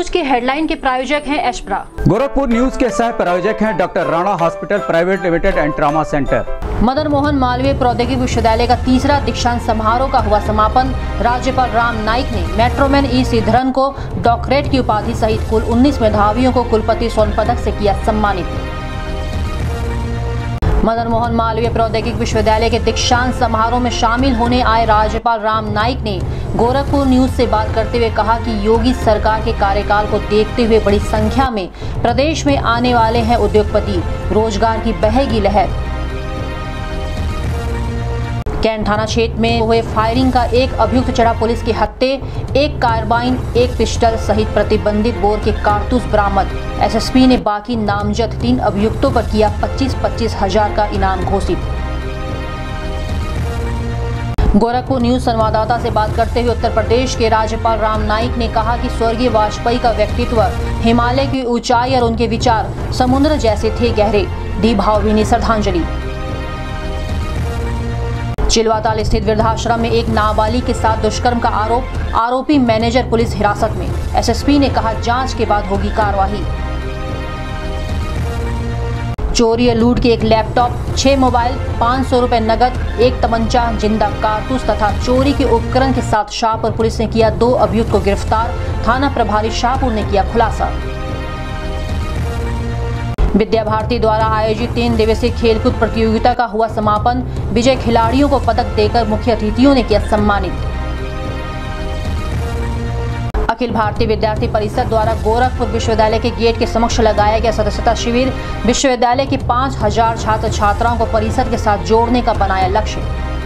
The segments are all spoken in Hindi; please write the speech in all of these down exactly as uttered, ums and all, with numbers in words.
न्यूज के हेडलाइन के प्रायोजक हैं एशप्रा। गोरखपुर न्यूज के सह प्रायोजक हैं doctor Rana hospital private limited and trauma centre. Madan Mohan Malaviya प्रौद्योगिकी विश्वविद्यालय का तीसरा दीक्षांत समारोह का हुआ समापन। राज्यपाल राम नाईक ने मेट्रोमैन ई श्रीधरन को डॉक्टरेट की उपाधि सहित कुल उन्नीस मेधावियों को कुलपति स्वर्ण पदक से किया सम्मानित। मदन मोहन मालवीय प्रौद्योगिकी विश्वविद्यालय के दीक्षांत समारोह में शामिल होने आए राज्यपाल राम नाईक ने गोरखपुर न्यूज से बात करते हुए कहा कि योगी सरकार के कार्यकाल को देखते हुए बड़ी संख्या में प्रदेश में आने वाले हैं उद्योगपति, रोजगार की बहेगी लहर। कैंट थाना क्षेत्र में हुए फायरिंग का एक अभियुक्त चढ़ा पुलिस के हत्थे, एक कार्बाइन, एक पिस्टल सहित प्रतिबंधित बोर के कारतूस बरामद। एसएसपी ने बाकी नामजद तीन अभियुक्तों पर किया पच्चीस पच्चीस हजार का इनाम घोषित। गोरखपुर न्यूज संवाददाता से बात करते हुए उत्तर प्रदेश के राज्यपाल राम नाईक ने कहा कि स्वर्गीय वाजपेयी का व्यक्तित्व हिमालय की ऊंचाई और उनके विचार समुद्र जैसे थे गहरे। दी भावभीनी श्रद्धांजलि। चिलवाताल स्थित वृद्धाश्रम में एक नाबालिग के साथ दुष्कर्म का आरोप, आरोपी मैनेजर पुलिस हिरासत में। एसएसपी ने कहा जांच के बाद होगी कार्रवाई। चोरी और लूट के एक लैपटॉप, छह मोबाइल, पाँच सौ रुपए नगद, एक तमंचा, जिंदा कारतूस तथा चोरी के उपकरण के साथ शाहपुर पुलिस ने किया दो अभियुक्त को गिरफ्तार। थाना प्रभारी शाहपुर ने किया खुलासा। विद्या भारती द्वारा आयोजित तीन दिवसीय खेलकूद प्रतियोगिता का हुआ समापन। विजय खिलाड़ियों को पदक देकर मुख्य अतिथियों ने किया सम्मानित। अखिल भारतीय विद्यार्थी परिषद द्वारा गोरखपुर विश्वविद्यालय के गेट के समक्ष लगाया गया सदस्यता शिविर। विश्वविद्यालय की पाँच हजार छात्र छात्राओं को परिषद के साथ जोड़ने का बनाया लक्ष्य।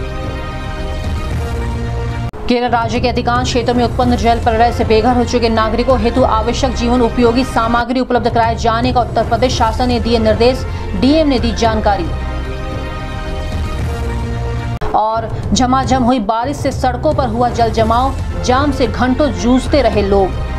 केरल राज्य के अधिकांश क्षेत्रों में उत्पन्न जल प्रलय से बेघर हो चुके नागरिकों हेतु आवश्यक जीवन उपयोगी सामग्री उपलब्ध कराए जाने का उत्तर प्रदेश शासन ने दिए निर्देश। डीएम ने दी जानकारी। और झमाझम हुई बारिश से सड़कों पर हुआ जल जमाव, जाम से घंटों जूझते रहे लोग।